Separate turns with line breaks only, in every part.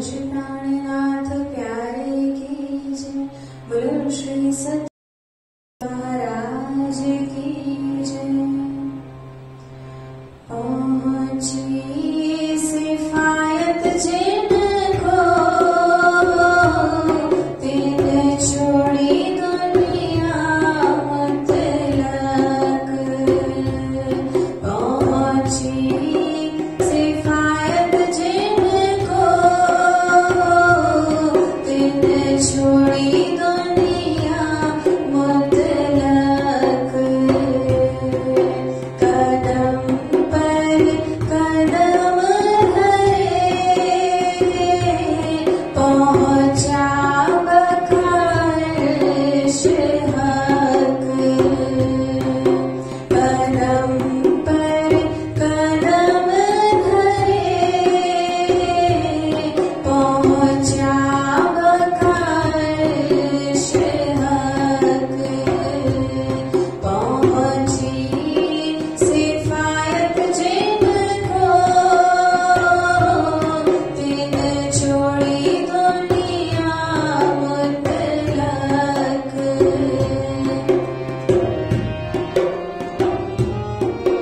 श्री प्राणनाथ प्यारे की जय। बोलो श्री सत्य महाराज की जय। पहुंची सिफायत जिनको दिन छोड़ी दुनिया मुतलक। पहुंची सिफायत जिनको दिन छोड़ी दुनिया मुतलक। कदम पर कदम धरे पहुंचा बखाश हक। कदम पर कदम धरे पहुंचा बखाश हक। पहुंची सिफायत जिनको दिन छोड़ी दुनिया मुतलक।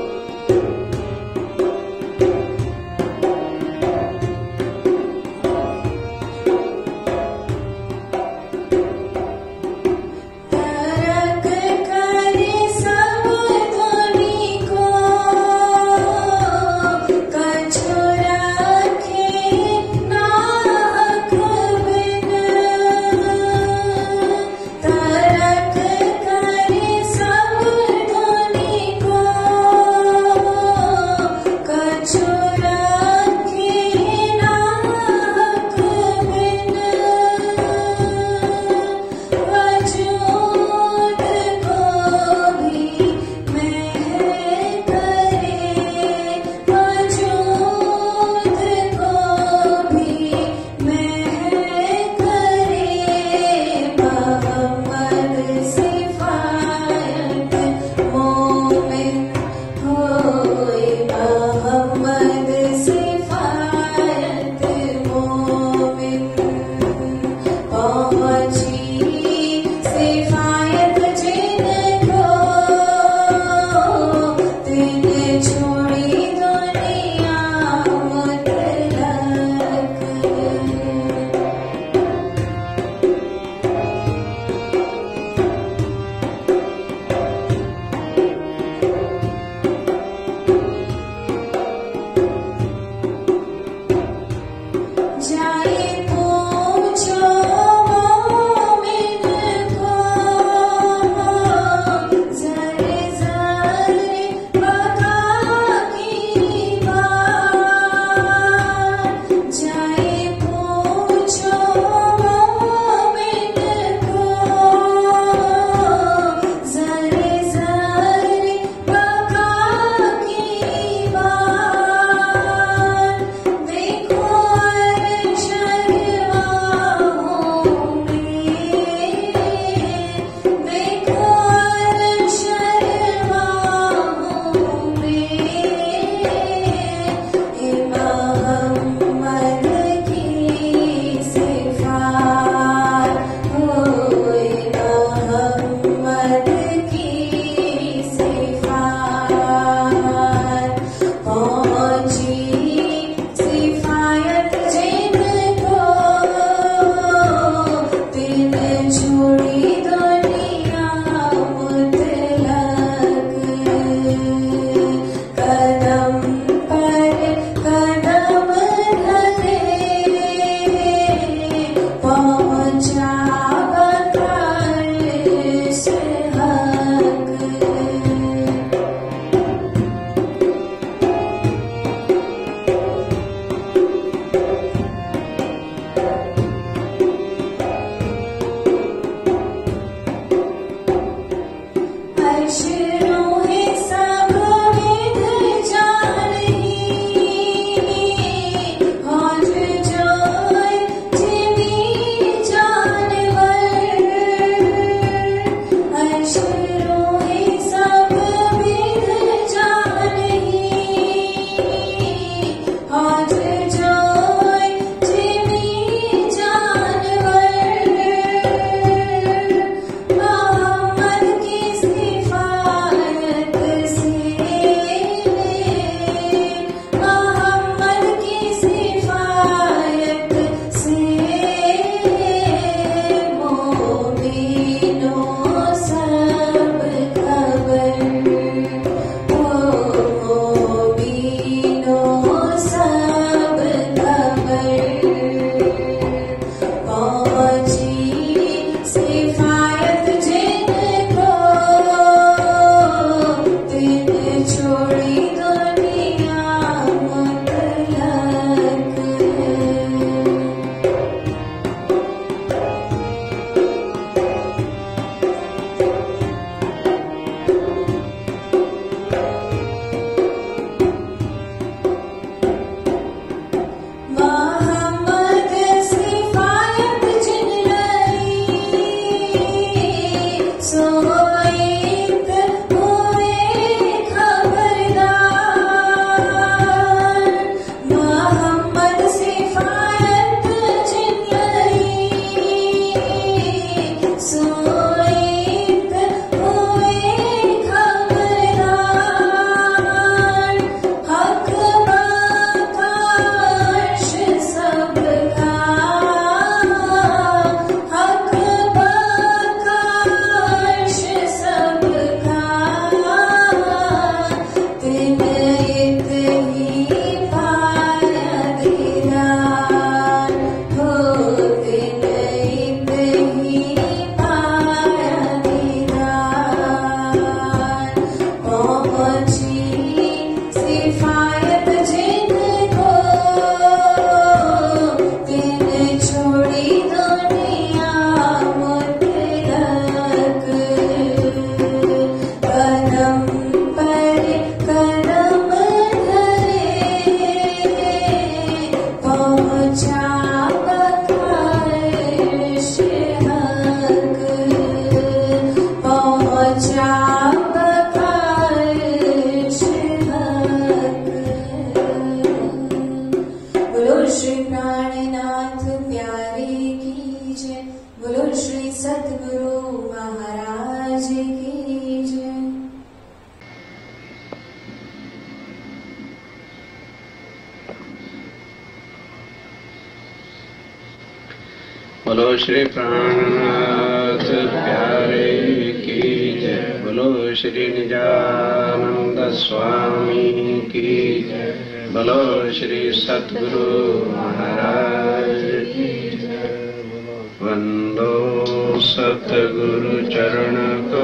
बोलो श्री प्राणनाथ प्यारे की जय। बोलो श्री निजानंद स्वामी की जय। बोलो श्री सद्गुरु महाराज की जय। वंदो सतगुरु चरण को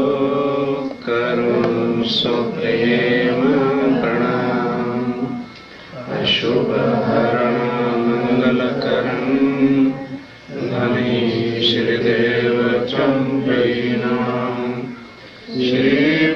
करो सो प्रेम प्रणाम। अशुभ हरण मंगल करण धनी श्रीदेव चंपीनाम। श्री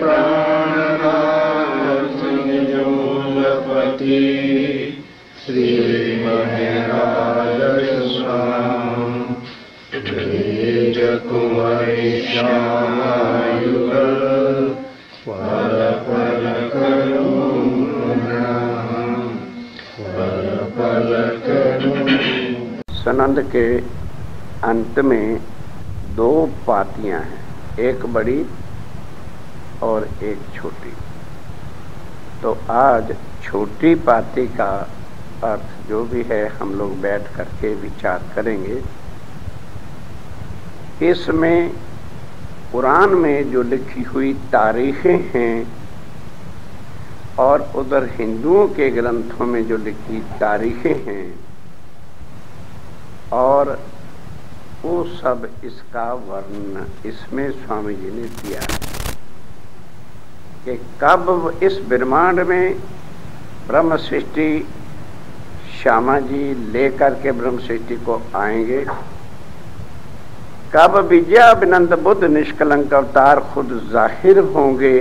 प्राणनाथ निजोलपति श्री महराज स्वामी। तेज कुंवरी श्यामायुगल पल पल करूं प्रणाम। पल पल करूं। सनंद के अंत में दो पातियां हैं, एक बड़ी और एक छोटी। तो आज छोटी पाती का अर्थ जो भी है हम लोग बैठ करके विचार करेंगे। इसमें कुरान में जो लिखी हुई तारीखें हैं और उधर हिंदुओं के ग्रंथों में जो लिखी तारीखें हैं और वो सब इसका वर्णन इसमें स्वामी जी ने दिया है कि कब इस ब्रह्मांड में ब्रह्म सृष्टि श्यामा जी लेकर के ब्रह्म सृष्टि को आएंगे, कब विजयाभिनंद बुद्ध निष्कलंक अवतार खुद जाहिर होंगे,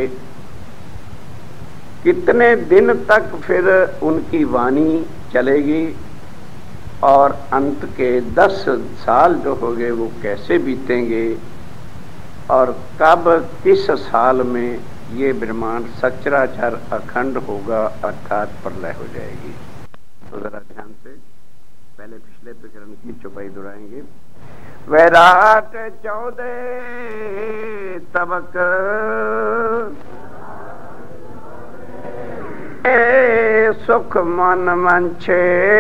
कितने दिन तक फिर उनकी वाणी चलेगी और अंत के 10 साल जो होंगे वो कैसे बीतेंगे और कब किस साल में ये ब्रह्मांड सचराचर अखंड होगा अर्थात प्रलय हो जाएगी। तो जरा ध्यान से पहले पिछले प्रकरण की चौपाई दोहराएंगे। वैराट 14 तबक सुख मन मंचे।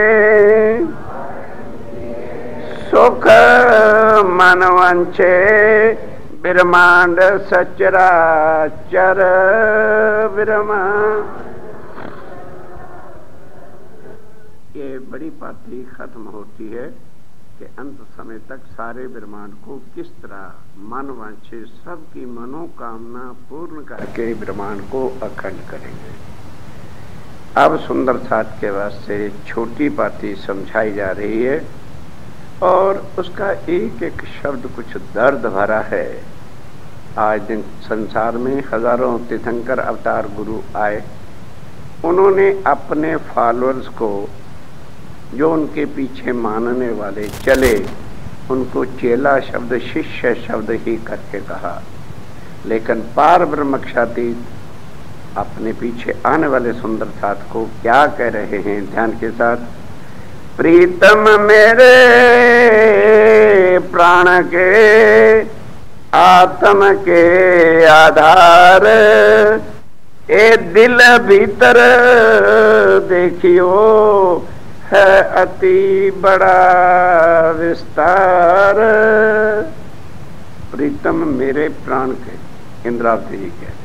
सुख मन वंचे ब्रह्मांड सचराचर ब्रह्मांड। ये बड़ी पाती खत्म होती है कि अंत समय तक सारे ब्रह्मांड को किस तरह मन वांछे सबकी मनोकामना पूर्ण करके ब्रह्मांड को अखंड करेंगे। अब सुंदर साथ के वास्ते छोटी पाती समझाई जा रही है और उसका एक एक शब्द कुछ दर्द भरा है। आज दिन संसार में हजारों तीर्थंकर अवतार गुरु आए, उन्होंने अपने फॉलोअर्स को जो उनके पीछे मानने वाले चले उनको चेला शब्द शिष्य शब्द ही करके कहा, लेकिन पार ब्रह्मक्षातीत अपने पीछे आने वाले सुंदर साथ को क्या कह रहे हैं ध्यान के साथ। प्रीतम मेरे प्राण के आत्म के आधार, ए दिल भीतर देखियो है अति बड़ा विस्तार। प्रीतम मेरे प्राण के इंद्रावती जी कहते।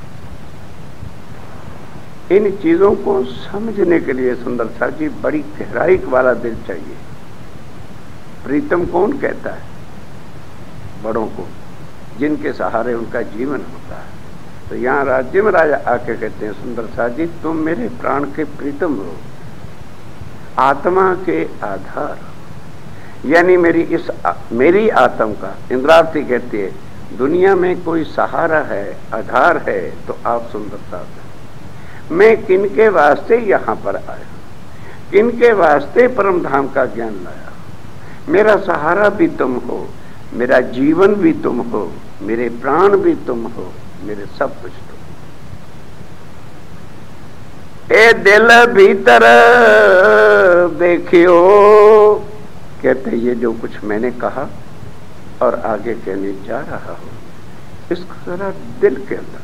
इन चीजों को समझने के लिए सुंदर सा जी बड़ी गहराई वाला दिल चाहिए। प्रीतम कौन कहता है? बड़ों को, जिनके सहारे उनका जीवन होता है। तो यहाँ राज्य में राजा आके कहते हैं सुंदर सा जी तुम मेरे प्राण के प्रीतम हो, आत्मा के आधार, यानी मेरी आत्मा का। इंद्रावती कहती है दुनिया में कोई सहारा है, आधार है तो आप सुंदर सा। मैं किनके वास्ते यहाँ पर आया, किनके वास्ते परम धाम का ज्ञान लाया। मेरा सहारा भी तुम हो, मेरा जीवन भी तुम हो, मेरे प्राण भी तुम हो, मेरे सब कुछ तुम। ए दिल भीतर देखियो, कहते ये जो कुछ मैंने कहा और आगे कहने जा रहा हूं इसको जरा दिल के अंदर,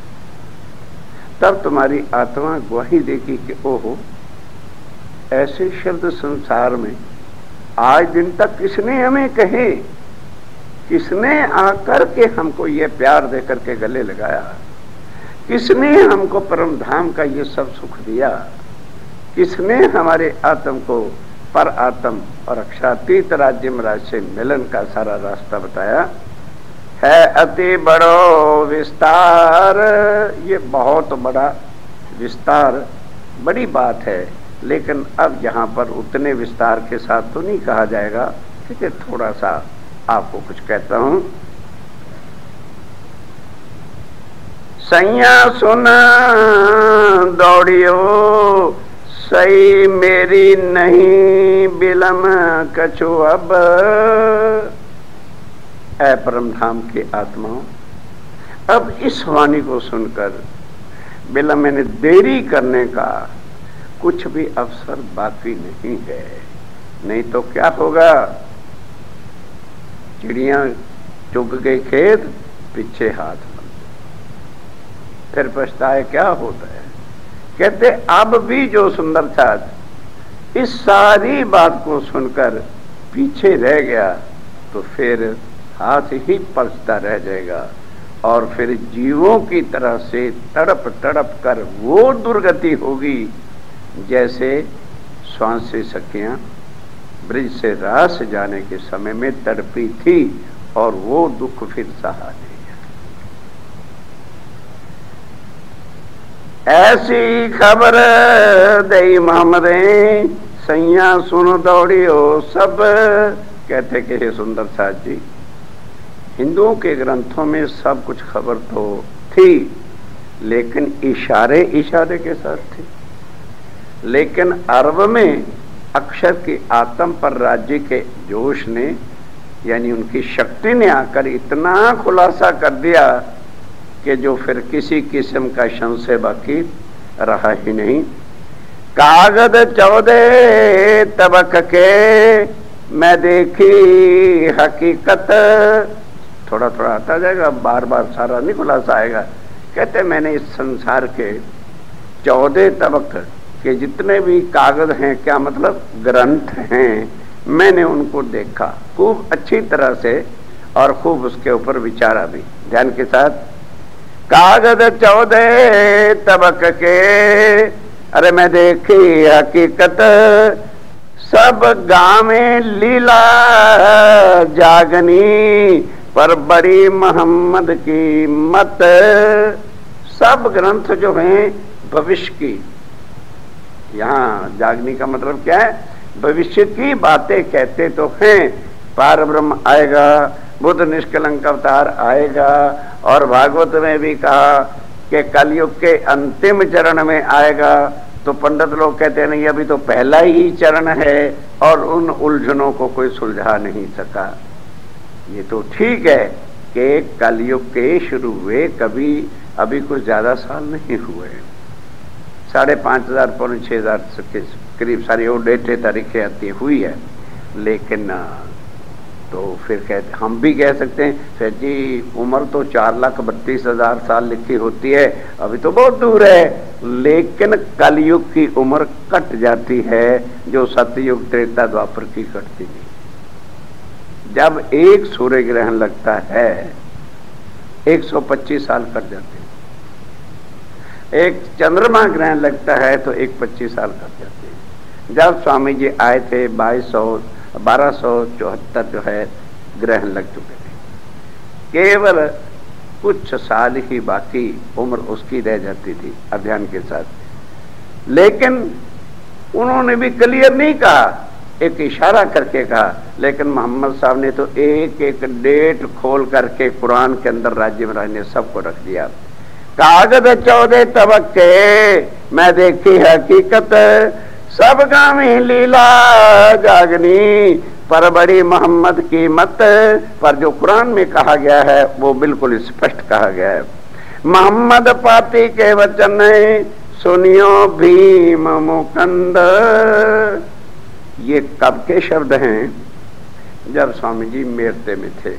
तब तुम्हारी आत्मा गवाही देगी कि ओहो ऐसे शब्द संसार में आज दिन तक किसने हमें कहे, किसने आकर के हमको ये प्यार दे करके गले लगाया, किसने हमको परम धाम का ये सब सुख दिया, किसने हमारे आत्म को पर आत्म और अक्षरातीत राज्य महाराज से मिलन का सारा रास्ता बताया। है अति बड़ो विस्तार, ये बहुत बड़ा विस्तार, बड़ी बात है, लेकिन अब यहाँ पर उतने विस्तार के साथ तो नहीं कहा जाएगा। ठीक है, थोड़ा सा आपको कुछ कहता हूं। सैया सुन दौड़ियो, सही मेरी नहीं बिलम कछु अब। ऐ परम धाम के आत्माओं, अब इस वाणी को सुनकर बिलम मैंने देरी करने का कुछ भी अवसर बाकी नहीं है। नहीं तो क्या होगा, चिड़ियां चुग गई खेत, पीछे हाथ बंद, फिर पछताए क्या होता है। कहते अब भी जो सुंदर छात्र इस सारी बात को सुनकर पीछे रह गया तो फिर हाथ ही पलटता रह जाएगा और फिर जीवों की तरह से तड़प तड़प कर वो दुर्गति होगी जैसे श्वास से सखियां ब्रिज से रास जाने के समय में तड़पी थी और वो दुख फिर सहा नहीं। ऐसी खबर दई मोहम्मदे, सैया सुन दौड़ियो सब। कहते कि हे सुंदर साथ जी, हिंदुओं के ग्रंथों में सब कुछ खबर तो थी, लेकिन इशारे इशारे के साथ थे। लेकिन अरब में अक्षर की आत्म पर राज्य के जोश ने, यानी उनकी शक्ति ने आकर इतना खुलासा कर दिया कि जो फिर किसी किस्म का संशय बाकी रहा ही नहीं। कागज 14 तबक के मैं देखी हकीकत। थोड़ा थोड़ा आता जाएगा, बार बार सारा नहीं खुलासा आएगा। कहते मैंने इस संसार के 14 तबक के जितने भी कागज हैं, क्या मतलब ग्रंथ हैं, मैंने उनको देखा खूब अच्छी तरह से और खूब उसके ऊपर विचारा भी ध्यान के साथ। कागज 14 तबक के, अरे मैं देखी हकीकत, सब गावे लीला जागनी, पर बड़ी मोहम्मद की मत। सब ग्रंथ जो हैं भविष्य की, यहाँ जागनी का मतलब क्या है, भविष्य की बातें कहते तो हैं। पार ब्रह्म आएगा, बुद्ध निष्कलंक अवतार आएगा, और भागवत में भी कहा कि कलयुग के अंतिम चरण में आएगा। तो पंडित लोग कहते हैं नहीं, अभी तो पहला ही चरण है और उन उलझनों को कोई सुलझा नहीं सका। ये तो ठीक है कि कलयुग के शुरू हुए कभी अभी कुछ ज्यादा साल नहीं हुए, 5,500 पौने 6,000 के करीब सारी वो डेटे तारीखें आती हुई है। लेकिन तो फिर कहते, हम भी कह सकते हैं सर जी उम्र तो 4,32,000 साल लिखी होती है, अभी तो बहुत दूर है। लेकिन कलयुग की उम्र कट जाती है जो सतयुग त्रेता द्वापर की कटती नहीं। जब एक सूर्य ग्रहण लगता है 125 साल कट जाते हैं, एक चंद्रमा ग्रहण लगता है तो 125 साल कट जाते हैं। जब स्वामी जी आए थे 1274 जो है ग्रहण लग चुके थे, केवल कुछ साल ही बाकी उम्र उसकी रह जाती थी अभियान के साथ। लेकिन उन्होंने भी क्लियर नहीं कहा, एक इशारा करके कहा। लेकिन मोहम्मद साहब ने तो एक एक डेट खोल करके कुरान के अंदर राज्य महाराज ने सबको रख दिया। कागज 14 तबक के मैं देखी हकीकत, सब गामी लीला जागनी, पर बड़ी मोहम्मद की मत। पर जो कुरान में कहा गया है वो बिल्कुल स्पष्ट कहा गया है। मोहम्मद पाती के वचन सुनियो भीम मुकंद। ये कब के शब्द हैं? जब स्वामी जी मेरते में थे।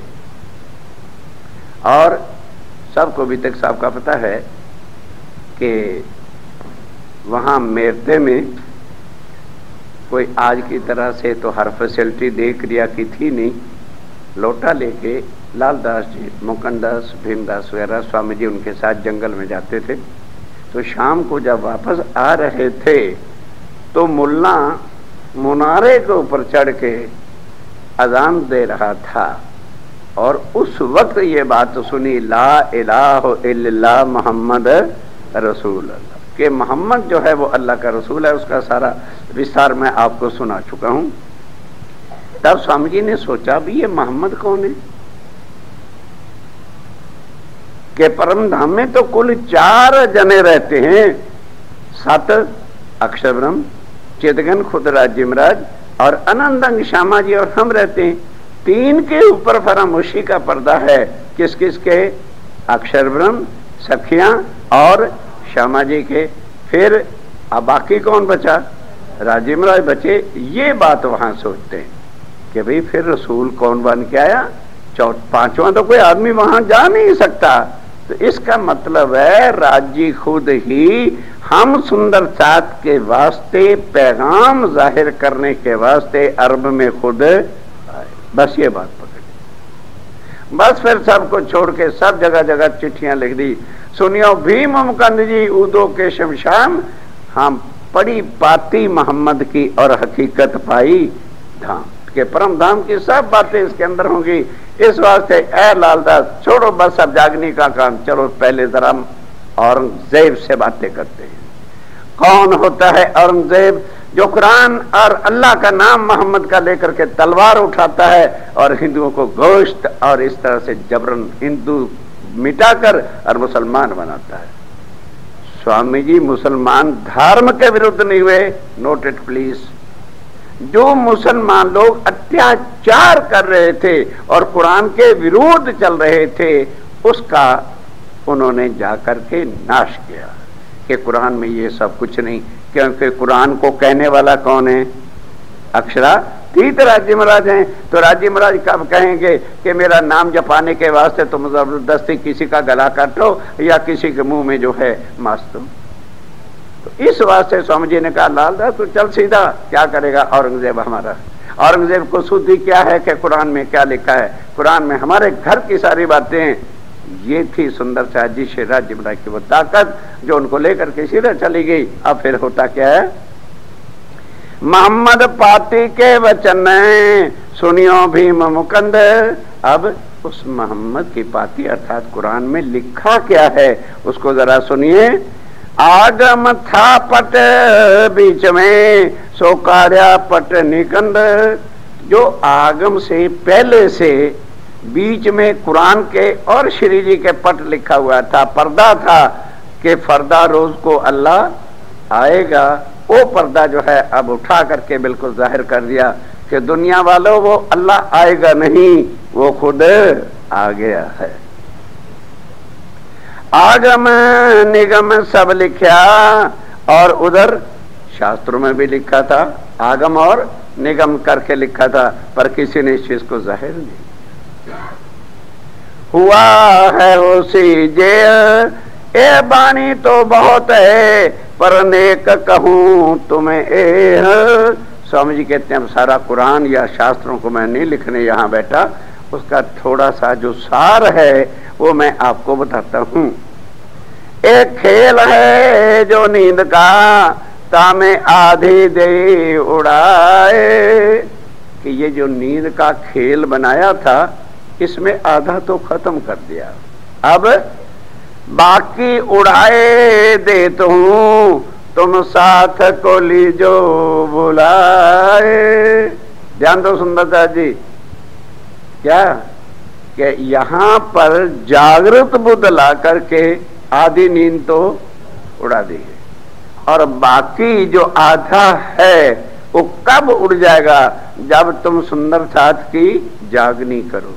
और सबको अभी तक साहब का पता है कि वहां मेरते में कोई आज की तरह से तो हर फैसिलिटी दे क्रिया की थी नहीं। लोटा लेके लालदास जी, मुकुंददास, भीमदास वगैरह स्वामी जी उनके साथ जंगल में जाते थे। तो शाम को जब वापस आ रहे थे तो मुल्ला मुनारे के ऊपर चढ़ के अजान दे रहा था और उस वक्त ये बात सुनी, ला इलाहा इल्लल्लाह मोहम्मद रसूल अल्लाह, कि मोहम्मद जो है वो अल्लाह का रसूल है। उसका सारा विस्तार मैं आपको सुना चुका हूं। तब स्वामी जी ने सोचा भी ये मोहम्मद कौन है, कि परम धाम में तो कुल 4 जने रहते हैं, 7 अक्षर ब्रह्म, चिदगन खुद राज्य महाराज और अनंतंग श्यामा जी और हम रहते हैं। 3 के ऊपर फरामोशी का पर्दा है। किस किस के? अक्षर ब्रह्म, सखियां और श्यामा जी के। फिर अब बाकी कौन बचा? राज्य महाराज बचे। ये बात वहां सोचते हैं कि भाई फिर रसूल कौन बन के आया? 5वां तो कोई आदमी वहां जा नहीं सकता। तो इसका मतलब है राज्य खुद ही हम सुंदर चाँद के वास्ते पैगाम जाहिर करने के वास्ते अरब में खुद आए। बस ये बात पकड़ी। बस फिर सबको छोड़ के सब जगह जगह चिट्ठियां लिख दी। सुनियो भीम मुकुंद जी उदो के शमशान, हम पड़ी पाती मोहम्मद की और हकीकत पाई धाम के। परम धाम की सब बातें इसके अंदर होंगी। इस वास्ते ए लालदास छोड़ो बस अब जागने का काम, चलो पहले जरा औरंगजेब से बातें करते हैं। कौन होता है औरंगजेब? जो कुरान और अल्लाह का नाम मोहम्मद का लेकर के तलवार उठाता है और हिंदुओं को गोश्त और इस तरह से जबरन हिंदू मिटाकर और मुसलमान बनाता है। स्वामी जी मुसलमान धर्म के विरुद्ध नहीं हुए, नोट इट प्लीज। जो मुसलमान लोग अत्याचार कर रहे थे और कुरान के विरुद्ध चल रहे थे, उसका उन्होंने जाकर के नाश किया कि कुरान में ये सब कुछ नहीं। क्योंकि कुरान को कहने वाला कौन है? अक्षरातीत राज्य महाराज हैं। तो राज्य महाराज कब कहेंगे कि मेरा नाम जपाने के वास्ते तुम जबरदस्ती किसी का गला काटो या किसी के मुंह में जो है मास दो? तो इस वास्ते स्वामी जी ने कहा लालदास तो चल सीधा, क्या करेगा औरंगजेब हमारा? औरंगजेब को शुद्धि क्या है कि कुरान में क्या लिखा है? कुरान में हमारे घर की सारी बातें। ये थी सुंदर शाह जी से राज्य महाराज की वो ताकत जो उनको लेकर के सीधा चली गई। अब फिर होता क्या है? मोहम्मद पाती के वचन सुनियो भीम मुकुंद। अब उस मोहम्मद की पाती अर्थात कुरान में लिखा क्या है उसको जरा सुनिए। आगम था पट बीच में सो कार्या पट निकंद। जो आगम से पहले से बीच में कुरान के और श्री जी के पट लिखा हुआ था, पर्दा था कि फरदा रोज को अल्लाह आएगा। वो पर्दा जो है अब उठा करके बिल्कुल जाहिर कर दिया कि दुनिया वालों वो अल्लाह आएगा नहीं, वो खुद आ गया है। आगम निगम सब लिखा और उधर शास्त्रों में भी लिखा था, आगम और निगम करके लिखा था, पर किसी ने इस चीज को जाहिर नहीं हुआ है। उसी जे ए बानी तो बहुत है पर नेक कहूं तुम्हें ए। स्वामी जी कहते हैं सारा कुरान या शास्त्रों को मैं नहीं लिखने यहाँ बैठा, उसका थोड़ा सा जो सार है वो मैं आपको बताता हूँ। एक खेल है जो नींद का तामे आधी दे उड़ाए, कि ये जो नींद का खेल बनाया था इसमें आधा तो खत्म कर दिया, अब बाकी उड़ाए देता हूं तुम साथ को लीजो बुलाए। ध्यान दो सुंदरता जी, क्या कि यहां पर जागृत बुद्ध ला करके आधी नींद तो उड़ा दी है और बाकी जो आधा है वो कब उड़ जाएगा? जब तुम सुंदर साथ की जागनी करोगे।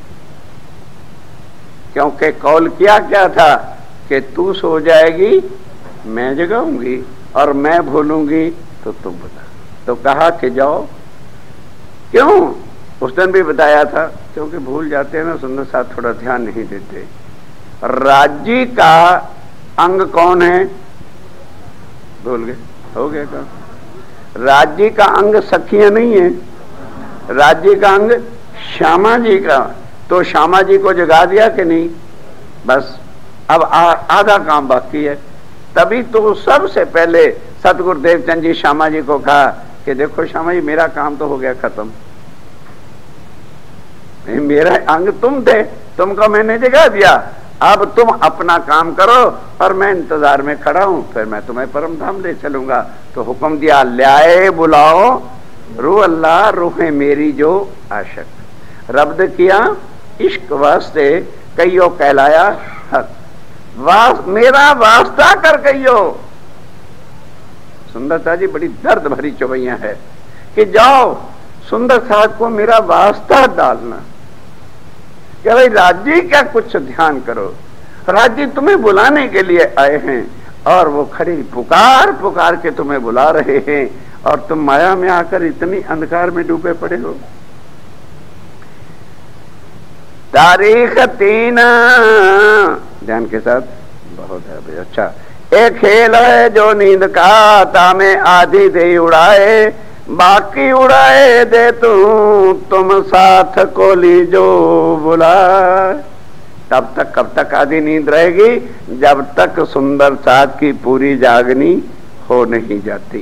क्योंकि कौल किया क्या था कि तू सो जाएगी मैं जगाऊंगी और मैं भूलूंगी तो तुम बता। तो कहा कि जाओ। क्यों? उस दिन भी बताया था, क्योंकि भूल जाते हैं ना सुंदर साथ, थोड़ा ध्यान नहीं देते। राज्य का अंग कौन है? भूल गए? हो गया काम। राज्य का अंग सखियां नहीं है, राज्य का अंग श्यामा जी का, तो श्यामा जी को जगा दिया कि नहीं, बस अब आधा काम बाकी है। तभी तो सबसे पहले सतगुरु देवचंद जी श्यामा जी को कहा कि देखो श्यामा जी मेरा काम तो हो गया खत्म, मेरा अंग तुम थे, तुमको मैंने जगा दिया, अब तुम अपना काम करो और मैं इंतजार में खड़ा हूं, फिर मैं तुम्हें परम धाम ले चलूंगा। तो हुक्म दिया, ल्याए बुलाओ रूह अल्लाह रूहे मेरी जो आशक, रब्द किया इश्क वास्ते कहियो कहलाया हक, मेरा वास्ता कर कहियो। सुंदरता जी बड़ी दर्द भरी चौबैया है कि जाओ सुंदर साहब को मेरा वास्ता डालना, क्या भाई राज्य क्या कुछ ध्यान करो, राज्य तुम्हें बुलाने के लिए आए हैं और वो खड़ी पुकार पुकार के तुम्हें बुला रहे हैं और तुम माया में आकर इतनी अंधकार में डूबे पड़े हो। तारीख 3 ध्यान के साथ, बहुत है भाई, अच्छा। एक खेल है जो नींद का तामे आधी दे उड़ाए, बाकी उड़ाए दे तुम साथ को ली जो बुला। तब तक कब तक आधी नींद रहेगी, जब तक सुंदर साथ की पूरी जागनी हो नहीं जाती।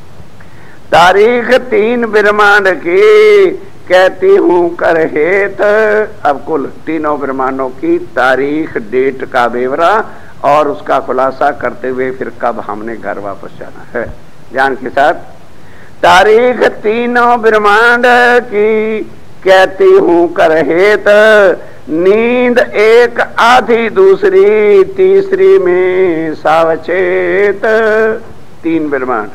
तारीख 3 ब्रह्मांड की कहती हूं कर हेत, अब कुल तीनों ब्रह्मांडों की तारीख डेट का ब्यौरा और उसका खुलासा करते हुए फिर कब हमने घर वापस जाना है, ध्यान के साथ। तारीख तीनों ब्रह्मांड की कहती हूं कर हेत, नींद एक आधी दूसरी तीसरी में सावचेत। 3 ब्रह्मांड,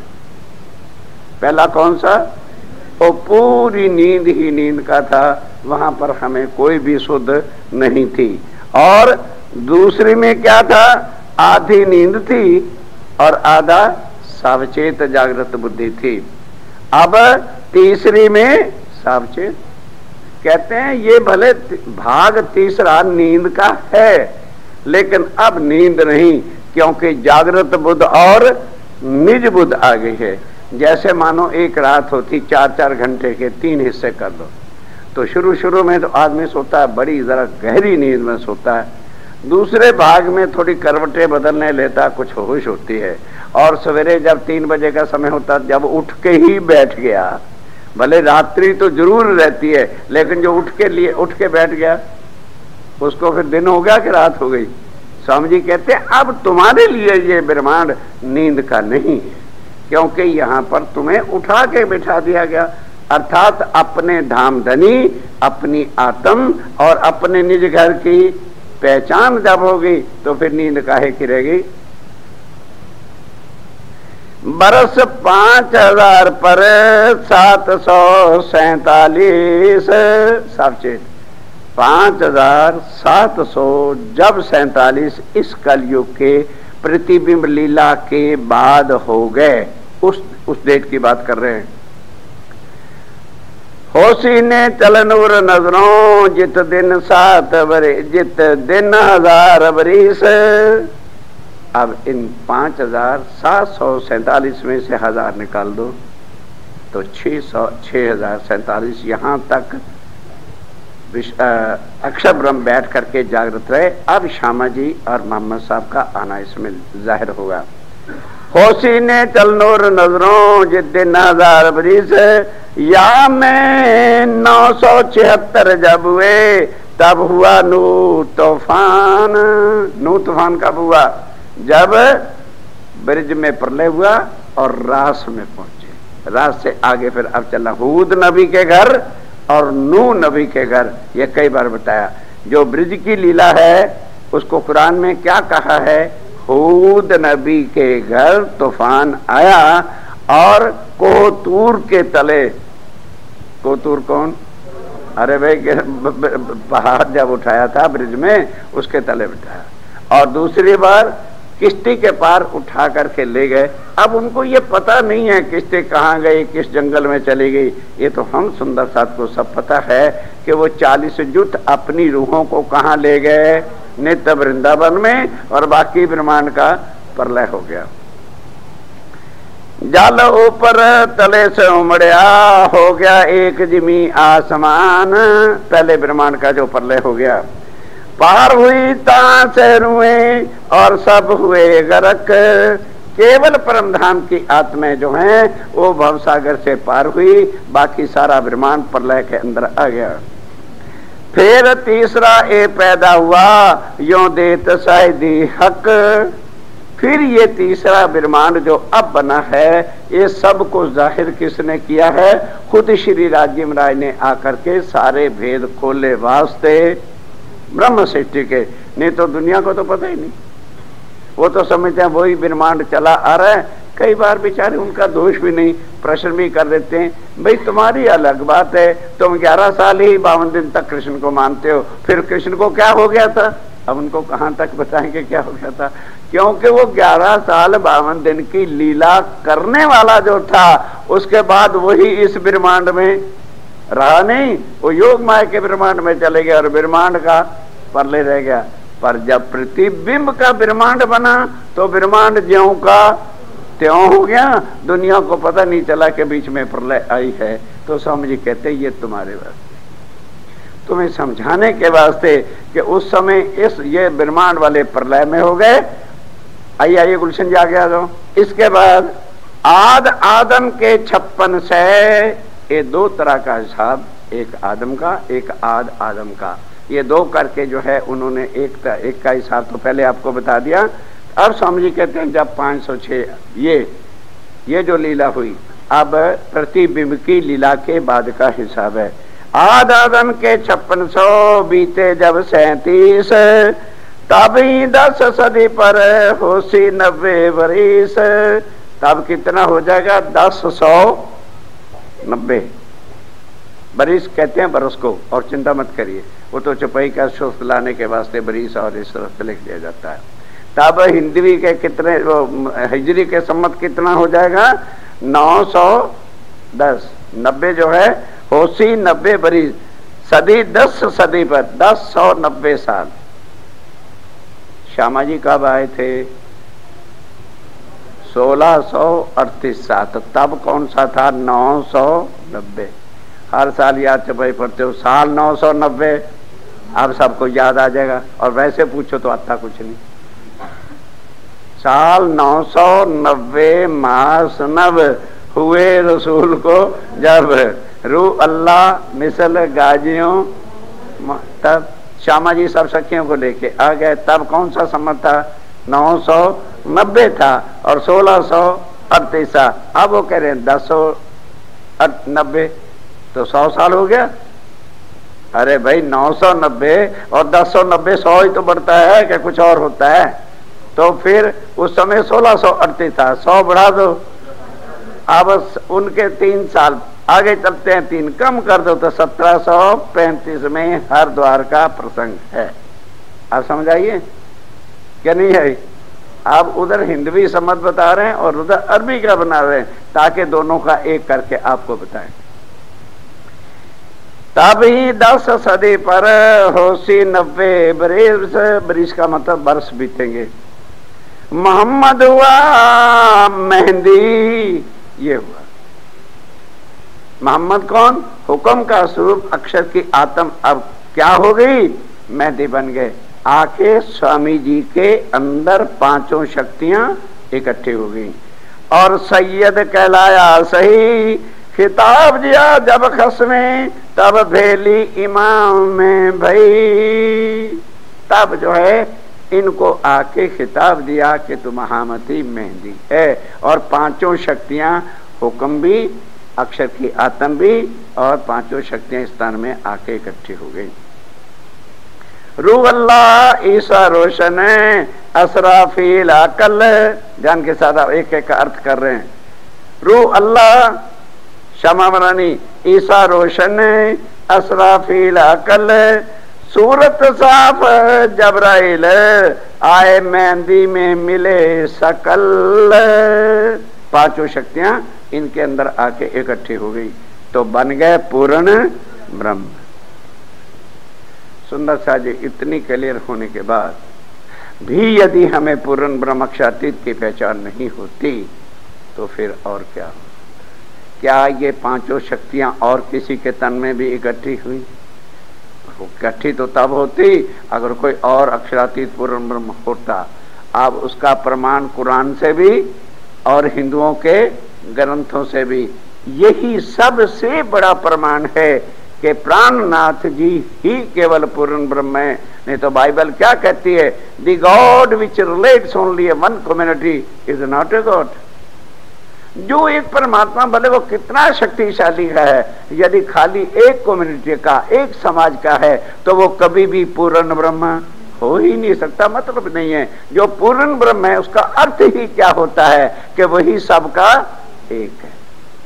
पहला कौन सा, वो पूरी नींद ही नींद का था, वहां पर हमें कोई भी शुद्ध नहीं थी। और दूसरी में क्या था, आधी नींद थी और आधा सावचेत जागृत बुद्धि थी। अब तीसरी में सावचेत, कहते हैं ये भले भाग तीसरा नींद का है, लेकिन अब नींद नहीं, क्योंकि जागृत बुद्ध और निज बुद्ध आ गई है। जैसे मानो एक रात होती 4-4 घंटे के 3 हिस्से कर दो, तो शुरू में तो आदमी सोता है, बड़ी जरा गहरी नींद में सोता है, दूसरे भाग में थोड़ी करवटें बदलने लेता, कुछ होश होती है, और सवेरे जब 3 बजे का समय होता, जब उठ के ही बैठ गया, भले रात्रि तो जरूर रहती है, लेकिन जो उठ के बैठ गया उसको फिर दिन हो गया कि रात हो गई। स्वामी जी कहते हैं अब तुम्हारे लिए ये ब्रह्मांड नींद का नहीं है, क्योंकि यहाँ पर तुम्हें उठा के बिठा दिया गया, अर्थात अपने धाम धनी, अपनी आत्म और अपने निज घर की पहचान जब होगी तो फिर नींद काहे की रहेगी। बरस 5000 पर 747 सावचेत, 5700 जब 47 इस कलयुग के प्रतिबिंब लीला के बाद हो गए, उस डेट की बात कर रहे हैं। होशी ने चलनूर नजरों जित दिन 7 बरिस, जित दिन 1000 बरिस। अब इन 5747 में से 1000 निकाल दो तो 6047 यहाँ तक अक्षर ब्रह्म बैठ करके जागृत रहे। अब श्यामा जी और मोहम्मद साहब का आना इसमें जाहिर होगा। होशी ने चलनूर नजरों जित दिन 1000 बरिस, या में 976 जब हुए तब हुआ नू तूफान। नू तूफान कब हुआ, जब ब्रिज में प्रलय हुआ और रास में पहुंचे। रास से आगे फिर अब चला हूद नबी के घर और नू नबी के घर, ये कई बार बताया। जो ब्रिज की लीला है उसको कुरान में क्या कहा है, हूद नबी के घर तूफान आया और कोतूर के तले, कोतूर कौन, अरे भाई पहाड़ जब उठाया था ब्रिज में उसके तले बिठाया, और दूसरी बार किश्ती के पार उठा करके ले गए। अब उनको ये पता नहीं है किश्ती कहाँ गई, किस जंगल में चली गई, ये तो हम सुंदर साथ को सब पता है कि वो 40 जुट अपनी रूहों को कहाँ ले गए, नित्य वृंदावन में, और बाकी ब्रह्मांड का प्रलय हो गया। जल ऊपर तले से उमड़िया, हो गया एक जिमी आसमान। पहले ब्रह्मांड का जो प्रलय हो गया, पार हुई ता से रुए और सब हुए गरक। केवल परम धाम की आत्माएं जो हैं वो भवसागर से पार हुई, बाकी सारा ब्रह्मांड प्रलय के अंदर आ गया। फिर तीसरा ए पैदा हुआ, यो देत शायदी हक। फिर ये तीसरा ब्रह्मांड जो अब बना है, ये सब को जाहिर किसने किया है? खुद श्री राजीव राय ने आकर के सारे भेद खोले वास्ते ब्रह्म सृष्टि के। नहीं तो दुनिया को तो पता ही नहीं, वो तो समझते हैं वही ब्रह्मांड चला आ रहा है। कई बार बेचारे उनका दोष भी नहीं, प्रश्न भी कर देते हैं, भाई तुम्हारी अलग बात है, तुम 11 साल ही 52 दिन तक कृष्ण को मानते हो, फिर कृष्ण को क्या हो गया था? अब उनको कहां तक बताएंगे क्या हो गया था? क्योंकि वो 11 साल 52 दिन की लीला करने वाला जो था, उसके बाद वही इस ब्रह्मांड में रहा नहीं, वो योग माया के ब्रह्मांड में चले गए और ब्रह्मांड का प्रलय रह गया। पर जब प्रतिबिंब का ब्रह्मांड बना तो ब्रह्मांड ज्यों का त्यों हो गया, दुनिया को पता नहीं चला कि बीच में प्रलय आई है। तो स्वामी जी कहते ये तुम्हारे वास्ते, तुम्हें समझाने के वास्ते कि उस समय इस ये ब्रह्मांड वाले प्रलय में हो गए। आइए आइए गुलशन जी आ गया। तो इसके बाद आद आदम के 56 से, ये 2 तरह का हिसाब, एक आदम का एक आद आदम का, ये 2 करके जो है उन्होंने एक का हिसाब तो पहले आपको बता दिया। अब स्वामी जी कहते हैं जब 506 ये जो लीला हुई, अब प्रतिबिंब की लीला के बाद का हिसाब है। आद आदम के 5600 बीते जब 37, तब ही 10 सदी पर होशी 90 बरिस। तब कितना हो जाएगा? 1090 बरिस कहते हैं बरस को, और चिंता मत करिए, वो तो चौपाई का शोध लाने के वास्ते बरिस और इस तरह से लिख दिया जाता है। तब हिंदवी के कितने, हिजरी के सम्मत कितना हो जाएगा? 910। 90 जो है होशी 90 बरिस, सदी 10 सदी पर 1090 साल। श्यामा जी कब आए थे? 1638 साल। तब कौन सा था? 990। हर साल याद चपाई पढ़ते हो, साल 990, अब सबको याद आ जाएगा। और वैसे पूछो तो आता कुछ नहीं। साल 990 मास नव हुए रसूल को जब, रू अल्लाह मिसल गाजियों, तब श्यामा जी सब सखियों को लेके आ गए। तब कौन सा सम्मत था? 990 था और 1638। अब वो कह रहे हैं 1090, तो 100 साल हो गया। अरे भाई 990 और 1090, 100 ही तो बढ़ता है कि कुछ और होता है? तो फिर उस समय 1638 था, 100 बढ़ा दो। अब उनके 3 साल आगे चलते हैं, 3 कम कर दो तो 1735 में हरिद्वार का प्रसंग है। आप समझ आइए क्या नहीं है? आप उधर हिंदवी सम्मत बता रहे हैं और उधर अरबी का बना रहे हैं, ताकि दोनों का एक करके आपको बताएं। तब ही 10 सदी पर होशी 90 बरिस, बरिस का मतलब वर्ष बीतेंगे। मोहम्मद हुआ मेहंदी, ये हुआ। मोहम्मद कौन? हुक्म का स्वरूप अक्षर की आत्म अब क्या हो गई? मेहंदी बन गए। आके स्वामी जी के अंदर 5 शक्तियां इकट्ठी हो गई और सैयद कहलाया सही। खिताब दिया जब खस्मे, तब भेली इमाम में भई। तब जो है इनको आके खिताब दिया कि तुम महामती मेहंदी है। और 5 शक्तियां, हुक्म भी, अक्षर की आत्म भी, और 5 शक्तियां स्थान में आके इकट्ठी हो गई। रूह अल्लाह ईसा रोशन, असराफील अकल। ध्यान के साथ एक एक का अर्थ कर रहे हैं। रूह अल्लाह क्षमा मरानी, ईसा रोशन, असराफील अकल, सूरत साफ जबराइल, आए मेहंदी में मिले सकल। 5 शक्तियां इनके अंदर आके इकट्ठी हो गई तो बन गए पूर्ण ब्रह्म। सुंदर सा जी, इतनी क्लियर होने के बाद भी यदि हमें पूर्ण ब्रह्म अक्षरातीत की पहचान नहीं होती तो फिर और क्या? क्या ये पांचों शक्तियां और किसी के तन में भी इकट्ठी हुई? वो इकट्ठी तो तब होती अगर कोई और अक्षरातीत पूर्ण ब्रह्म होता। अब उसका प्रमाण कुरान से भी और हिंदुओं के ग्रंथों से भी यही सबसे बड़ा प्रमाण है कि प्राणनाथ जी ही केवल पूर्ण ब्रह्म है। नहीं तो बाइबल क्या कहती है? The God which relates only one community is not a God. जो एक परमात्मा भले वो कितना शक्तिशाली है, यदि खाली एक कम्युनिटी का, एक समाज का है तो वो कभी भी पूर्ण ब्रह्म हो ही नहीं सकता। मतलब नहीं है। जो पूर्ण ब्रह्म है उसका अर्थ ही क्या होता है कि वही सबका एक है।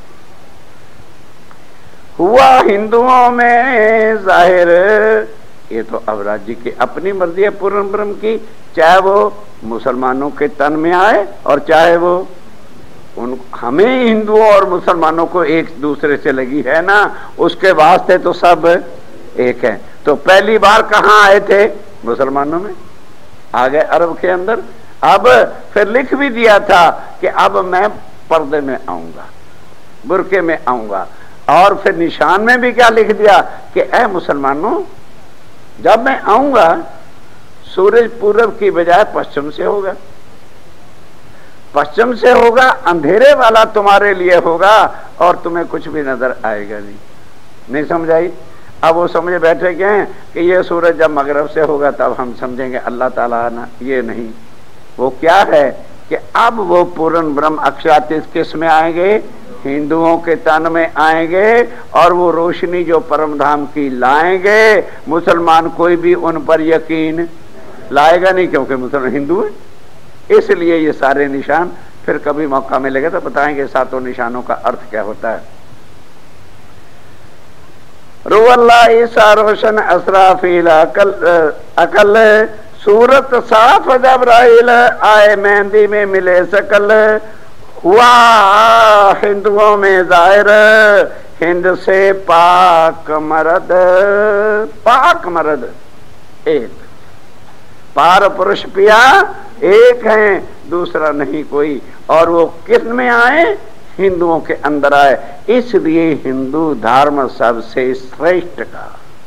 हुआ हिंदुओं में जाहिर, ये तो अब राज्य की अपनी मर्जी है पूर्ण ब्रह्म की, चाहे वो मुसलमानों के तन में आए और चाहे वो हमें हिंदुओं और मुसलमानों को एक दूसरे से लगी है ना, उसके वास्ते तो सब एक है। तो पहली बार कहाँ आए थे? मुसलमानों में आ गए, अरब के अंदर। अब फिर लिख भी दिया था कि अब मैं पर्दे में आऊंगा, बुरके में आऊंगा। और फिर निशान में भी क्या लिख दिया कि ऐ मुसलमानों, जब मैं आऊंगा सूरज पूरब की बजाय पश्चिम से होगा, पश्चिम से होगा, अंधेरे वाला तुम्हारे लिए होगा और तुम्हें कुछ भी नजर आएगा नहीं समझ आई? अब वो समझे बैठे गए हैं कि ये सूरज जब मगरब से होगा तब हम समझेंगे अल्लाह ताला ना, ये नहीं। वो क्या है कि अब वो पूर्ण ब्रह्म अक्षरातीत किस में आएंगे? हिंदुओं के तन में आएंगे और वो रोशनी जो परम धाम की लाएंगे। मुसलमान कोई भी उन पर यकीन लाएगा नहीं, क्योंकि मुसलमान हिंदू है। इसलिए ये सारे निशान फिर कभी मौका मिलेगा तो बताएंगे सातों निशानों का अर्थ क्या होता है। रुअल्ला ईसा रोशन असराफील अकल सूरत साफ जबराइल आए मेहंदी में मिले सकल। हुआ हिंदुओं में जाहिर हिंद से पाक मर्द, पाक मर्द एक, पार पुरुष पिया एक है, दूसरा नहीं कोई। और वो किस में आए? हिंदुओं के अंदर आए। इसलिए हिंदू धर्म सबसे श्रेष्ठ का।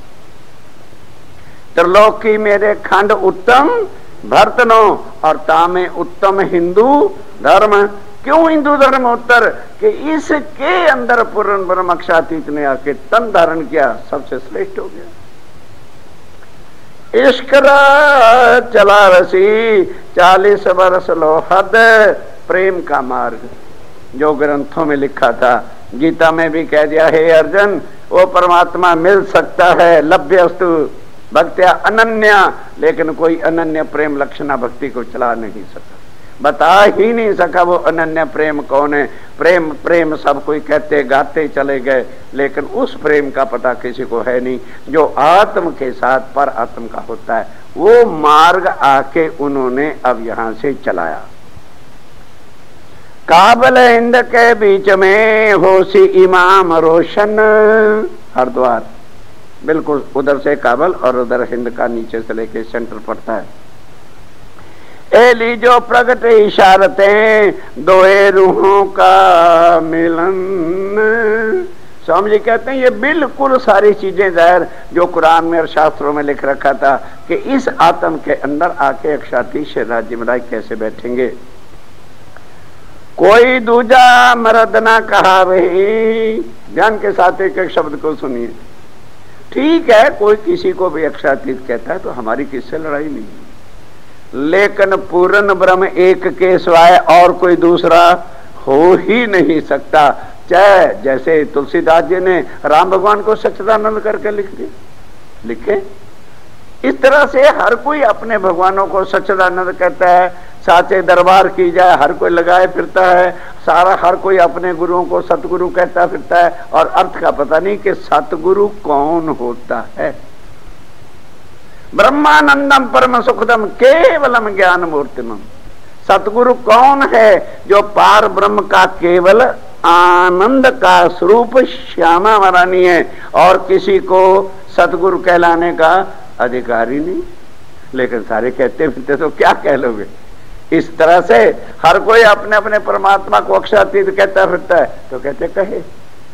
त्रिलोकी मेरे खंड उत्तम भरतनो और तामे उत्तम हिंदू धर्म। क्यों हिंदू धर्म उत्तर? कि इसके अंदर पूर्ण ब्रह्म अक्षरातीत ने आके तन धारण किया, सबसे श्रेष्ठ हो गया। इश्क चला रसी 40 बरस लो हद, प्रेम का मार्ग जो ग्रंथों में लिखा था। गीता में भी कह दिया, हे अर्जुन वो परमात्मा मिल सकता है, लभ्यस्तु भक्त्या अनन्या, लेकिन कोई अनन्य प्रेम लक्षणा भक्ति को चला नहीं सका, बता ही नहीं सका वो अनन्य प्रेम कौन है। प्रेम प्रेम सब कोई कहते गाते चले गए, लेकिन उस प्रेम का पता किसी को है नहीं जो आत्म के साथ पर आत्म का होता है। वो मार्ग आके उन्होंने अब यहां से चलाया। काबल हिंद के बीच में होशी इमाम रोशन, हरिद्वार बिल्कुल उधर से काबल और उधर हिंद का नीचे से लेके सेंटर पड़ता है। एली जो प्रगट इशारतें दोए रूहों का मिलन। स्वामी जी कहते हैं ये बिल्कुल सारी चीजें जाहिर जो कुरान में और शास्त्रों में लिख रखा था कि इस आत्म के अंदर आके अक्षरातीत राज्य में कैसे बैठेंगे। कोई दूजा मर्द ना कहा वही, ध्यान के साथ एक एक शब्द को सुनिए। ठीक है, कोई किसी को भी अक्षरातीत कहता है तो हमारी किससे लड़ाई नहीं, लेकिन पूर्ण ब्रह्म एक के सिवाय और कोई दूसरा हो ही नहीं सकता। चाहे जैसे तुलसीदास जी ने राम भगवान को सच्चिदानंद करके लिख दिया, लिखे। इस तरह से हर कोई अपने भगवानों को सच्चिदानंद कहता है। साचे दरबार की जाए हर कोई लगाए फिरता है, सारा हर कोई अपने गुरुओं को सतगुरु कहता फिरता है, और अर्थ का पता नहीं कि सतगुरु कौन होता है। ब्रह्मानंदम परम सुखदम केवलम ज्ञान मूर्तिमम। सतगुरु कौन है? जो पार ब्रह्म का केवल आनंद का स्वरूप श्यामा वरानी है, और किसी को सतगुरु कहलाने का अधिकार ही नहीं। लेकिन सारे कहते फिरते तो क्या कह लोगे? इस तरह से हर कोई अपने अपने परमात्मा को अक्षरातीत कहता फिरता है, तो कहते कहे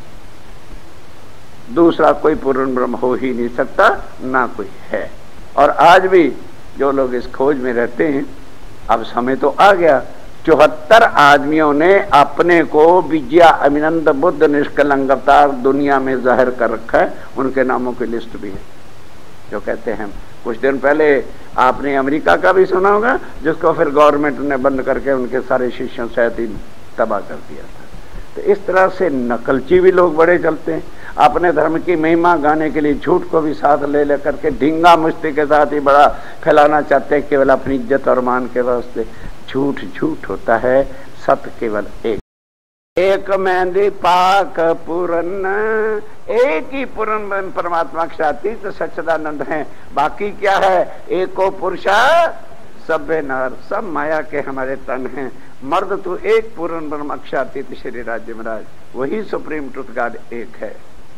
दूसरा कोई पूर्ण ब्रह्म हो ही नहीं सकता, ना कोई है। और आज भी जो लोग इस खोज में रहते हैं, अब समय तो आ गया, 74 आदमियों ने अपने को विजया अभिनंद बुद्ध निष्कलंक अवतार दुनिया में जाहिर कर रखा है। उनके नामों की लिस्ट भी है जो कहते हैं। कुछ दिन पहले आपने अमेरिका का भी सुना होगा, जिसको फिर गवर्नमेंट ने बंद करके उनके सारे शिष्यों सहित ही तबाह कर दिया था। तो इस तरह से नकलची भी लोग बड़े चलते हैं। अपने धर्म की महिमा गाने के लिए झूठ को भी साथ ले लेकर के ढींगा मुश्ती के साथ ही बड़ा फैलाना चाहते हैं, केवल अपनी इज्जत और मान के वास्ते। झूठ झूठ होता है, सत्य केवल एक मेहंदी पाक पूरन, एक ही पूर्ण परमात्मा क्षातीत सच्चिदानंद है। बाकी क्या है? एको पुरुषा सभ्य नर, सब माया के हमारे तन हैं। मर्द तो एक पूर्ण ब्रह्म अक्षरातीत श्री राज्य महाराज, वही सुप्रीम ट्रुथ गॉड एक है।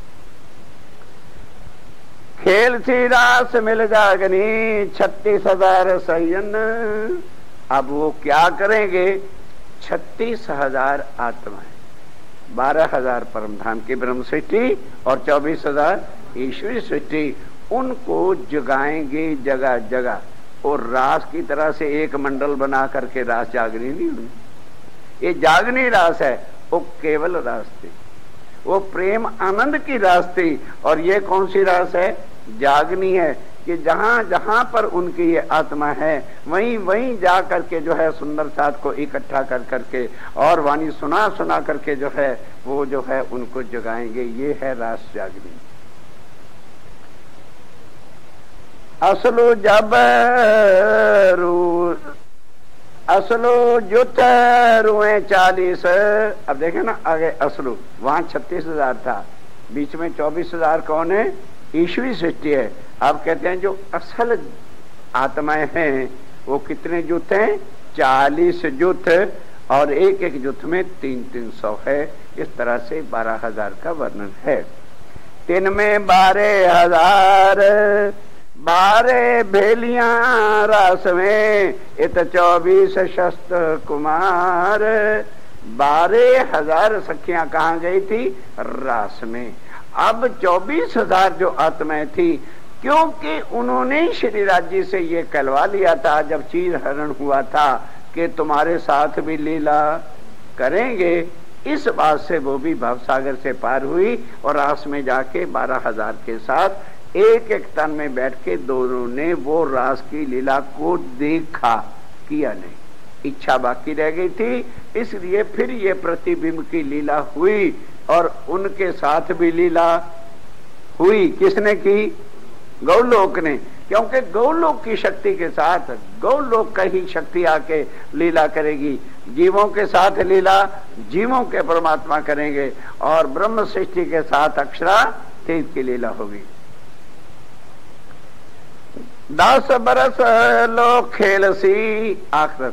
खेल सी रास मिल जागनी 36,000 सयन। अब वो क्या करेंगे? 36,000 आत्माएं, 12,000 परमधाम की ब्रह्म सृष्टि और 24,000 ईश्वरी सृष्टि, उनको जगाएंगे जगह जगह। और रास की तरह से एक मंडल बना करके रास जागनी नहीं हुई, ये जागनी रास है। वो केवल रास थी, वो प्रेम आनंद की रास थी। और ये कौन सी रास है? जागनी है, कि जहां जहां पर उनकी ये आत्मा है वहीं वहीं जा करके जो है सुंदर साथ को इकट्ठा कर करके और वाणी सुना सुना करके जो है वो जो है उनको जगाएंगे। ये है रास जागनी। असलो जब असलो जुत रुए 40। अब देखें ना आगे, असलू वहां 36,000 था, बीच में 24,000 कौन है? ईश्वरी सृष्टि है। अब कहते हैं जो असल आत्माएं हैं वो कितने जुत हैं? 40 जुत, और एक एक जुत में 300 है। इस तरह से 12,000 का वर्णन है। 3 में 12,000, 12 भेलियां रास में, इत 24 शस्त्र कुमार। 12,000 सखियां कहाँ गई थी? रास में। अब 24,000 जो आत्माएं थी, क्योंकि उन्होंने श्री राज्य से ये कहलवा लिया था जब चीर हरण हुआ था कि तुम्हारे साथ भी लीला करेंगे, इस बात से वो भी भवसागर से पार हुई और रास में जाके 12,000 के साथ एक एक तन में बैठ के दोनों ने वो रास की लीला को देखा, किया नहीं। इच्छा बाकी रह गई थी, इसलिए फिर ये प्रतिबिंब की लीला हुई और उनके साथ भी लीला हुई। किसने की? गौलोक ने। क्योंकि गौलोक की शक्ति के साथ गौलोक का ही शक्ति आके लीला करेगी। जीवों के साथ लीला जीवों के परमात्मा करेंगे और ब्रह्म सृष्टि के साथ अक्षरातीत की लीला होगी। 10 बरस लोग खेल सी आखिरत।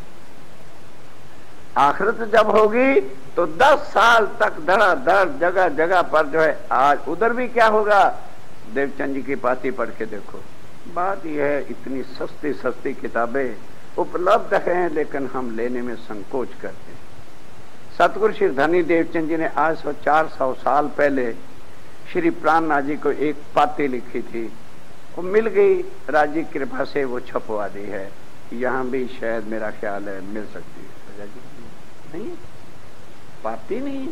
आखिरत जब होगी तो 10 साल तक धड़ाधड़ जगह जगह पर जो है। आज उधर भी क्या होगा? देवचंद जी की पाती पढ़ के देखो। बात यह है, इतनी सस्ती सस्ती किताबें उपलब्ध हैं लेकिन हम लेने में संकोच करते हैं। सतगुरु श्री धनी देवचंद जी ने आज 400 साल पहले श्री प्राणनाथ जी को एक पाती लिखी थी, वो मिल गई, राजी कृपा से वो छपवा दी है। यहाँ भी शायद मेरा ख्याल है मिल सकती है। नहीं पाती नहीं।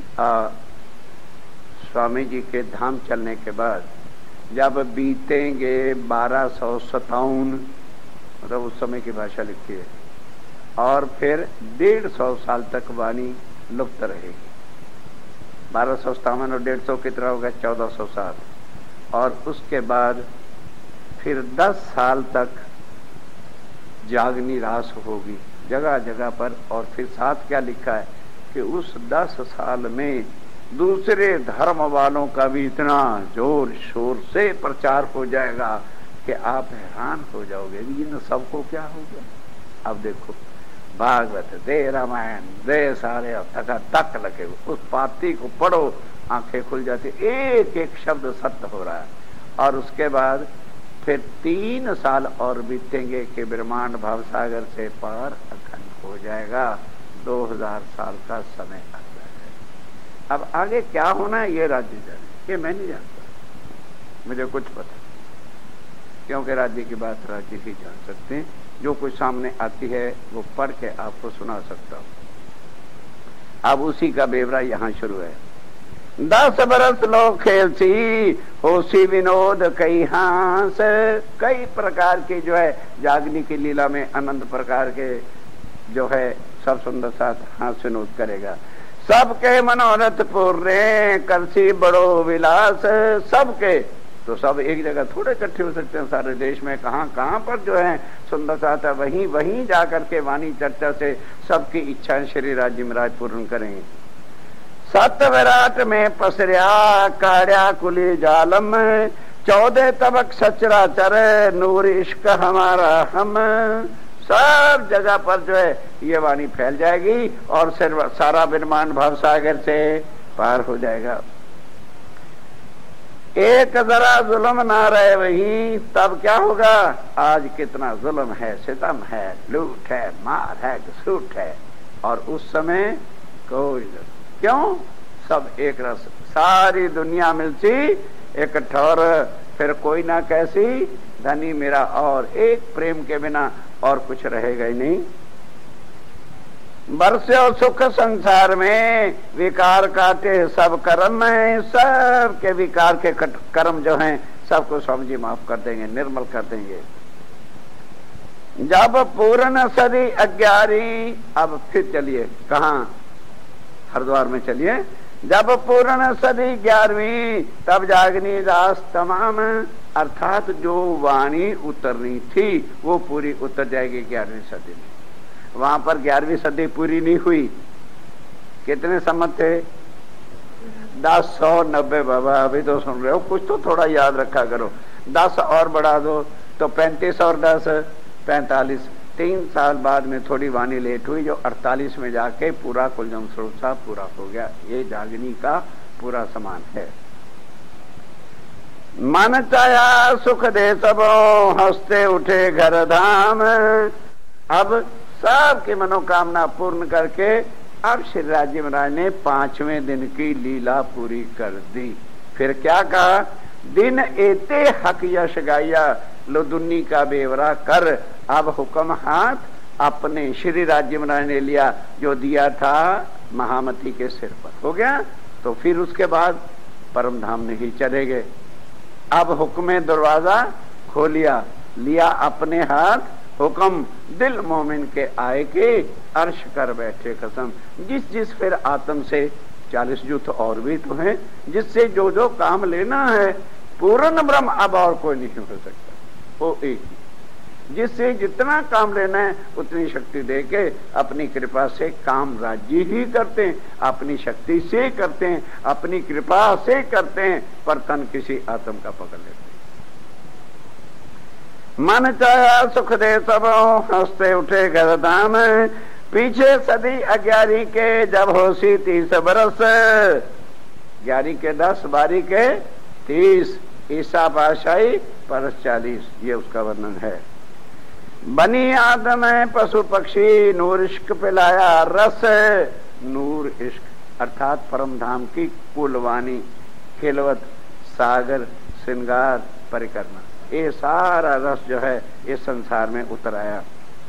स्वामी जी के धाम चलने के बाद जब बीतेंगे 1257, मतलब उस समय की भाषा लिखी है, और फिर 150 साल तक वाणी लुप्त रहेगी। 1257 और 150 कितना होगा? 1400 साल। और उसके बाद फिर 10 साल तक जागनी रास होगी जगह जगह पर। और फिर साथ क्या लिखा है कि उस 10 साल में दूसरे धर्म वालों का भी इतना जोर शोर से प्रचार हो जाएगा कि आप हैरान हो जाओगे, इन सबको क्या हो गया। अब देखो भागवत दे, रामायण दे, सारे तक लगे, उस पाती को पढ़ो, आंखें खुल जाती, एक एक शब्द सत्य हो रहा है। और उसके बाद फिर 3 साल और बीतेंगे कि ब्रह्मांड भवसागर से पार अखंड। हो जाएगा। 2000 साल का समय आ जाएगा। अब आगे क्या होना है ये राज्य जाने, ये मैं नहीं जानता, मुझे कुछ पता, क्योंकि राज्य की बात राज्य ही जान सकते हैं। जो कुछ सामने आती है वो पढ़ के आपको सुना सकता हूं। अब उसी का बेवरा यहां शुरू है। 10 बरस लोग खेलसी होसी विनोद कई हांस। कई प्रकार के जो है जागनी की लीला में अनंत प्रकार के जो है सब सुंदर साथ हास विनोद करेगा। सबके मनोरथ पूर्ण करसी बड़ो विलास। सबके तो सब एक जगह थोड़े इकट्ठे हो सकते हैं सारे देश में, कहां कहां पर जो है सुंदर साथ है, वहीं वहीं जाकर के वाणी चर्चा से सबकी इच्छाएं श्री राज्य महाराज पूर्ण करेंगे। 7 विराट में पसरिया काढ़्या कुली जालम। 14 तबक सचराचर नूर इश्क हमारा हम। सब जगह पर जो है ये वाणी फैल जाएगी और सिर्फ सारा ब्रह्मांड भवसागर से पार हो जाएगा। एक जरा जुल्म ना रहे वही, तब क्या होगा? आज कितना जुल्म है, सितम है, लूट है, मार है, घसूट है, और उस समय कोई क्यों? सब एक रस, सारी दुनिया मिलती एक ठौर, फिर कोई ना कैसी धनी मेरा, और एक प्रेम के बिना और कुछ रहेगा ही नहीं। बरसों सुख संसार में विकार काटे सब कर्म में। सब के विकार के कर्म जो हैं सबको स्वामी जी माफ कर देंगे, निर्मल कर देंगे। जब पूर्ण सदी 11, अब फिर चलिए कहाँ? हरिद्वार में चलिए। जब पूर्ण सदी 11वीं तब जागनी रास तमाम। अर्थात जो वाणी उतरनी थी वो पूरी उतर जाएगी 11वीं सदी में। वहां पर 11वीं सदी पूरी नहीं हुई। कितने सम्मत थे? 1090 बाबा, अभी तो सुन रहे हो, कुछ तो थोड़ा याद रखा करो। 10 और बढ़ा दो तो 35 और 10 45। 3 साल बाद में थोड़ी वाणी लेट हुई, जो 48 में जाके पूरा कुलजम स्रोत साहब पूरा हो गया। ये जागनी का पूरा समान है। मन चाया सुख दे सबो हंसते उठे घर धाम। अब सबकी मनोकामना पूर्ण करके अब श्री राज्य महाराज ने 5वें दिन की लीला पूरी कर दी। फिर क्या कहा? दिन एते हक यश गाया लो दुन्नी का बेवरा कर। अब हुक्म हाथ अपने श्री राज्य महाराज ने लिया, जो दिया था महामती के सिर पर हो गया। तो फिर उसके बाद परम धाम में ही चले गए। अब हुक्म दरवाजा खोलिया, लिया अपने हाथ हुक्म, दिल मोमिन के आए के अर्श कर बैठे कसम। जिस जिस फिर आत्म से 40 युद्ध और भी तो हैं, जिससे जो जो काम लेना है पूर्ण ब्रह्म अब और कोई नहीं हो सकता, वो एक ही। जिससे जितना काम लेना है उतनी शक्ति दे के अपनी कृपा से काम राज्य ही करते हैं, अपनी शक्ति से करते हैं, अपनी कृपा से करते हैं, पर तन किसी आत्म का पकड़ लेते हैं। मन चाया सुख दे सब हंसते उठे घर धाम। पीछे सदी 11 के जब होशी 30 बरस। 11 के 10, 12 के 30, ईसा बादशाही परस 40। ये उसका वर्णन है। बनी आदम पशु पक्षी नूर इश्क पिलाया रस। नूर इश्क अर्थात परम धाम की कुलवानी, खिलवत, सागर, श्रृंगार, परिक्रमा, ये सारा रस जो है इस संसार में उतर आया।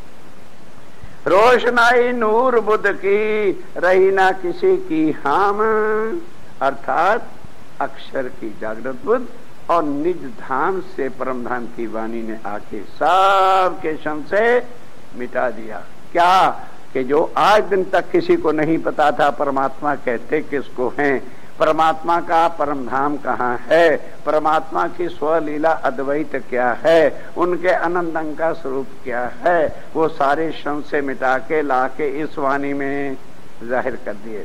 रोशनाई नूर बुद्ध की रही ना किसी की हाम। अर्थात अक्षर की जागृत बुद्ध और निज धाम से परम धाम की वाणी ने आके सब के संशय मिटा दिया। क्या कि जो आज दिन तक किसी को नहीं पता था परमात्मा कहते किसको हैं, परमात्मा का परम धाम कहाँ है, परमात्मा की स्वलीला अद्वैत क्या है, उनके अनंत अंग का स्वरूप क्या है, वो सारे संशय मिटा के लाके इस वाणी में जाहिर कर दिए।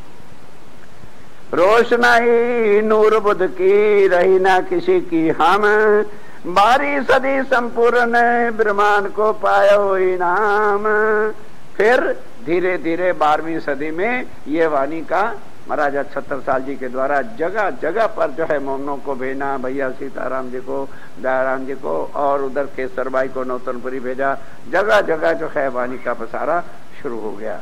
रोशनाई नूर बुद्ध की रही ना किसी की हम। 12 सदी संपूर्ण ब्रह्मांड को पायो इनाम। फिर धीरे धीरे 12वीं सदी में ये वाणी का महाराजा छत्रसाल जी के द्वारा जगह जगह पर जो है मोमनों को भेजना, भैया सीताराम जी को, दयाराम जी को, और उधर केसर बाई को नौतनपुरी भेजा। जगह जगह जो है वाणी का पसारा शुरू हो गया।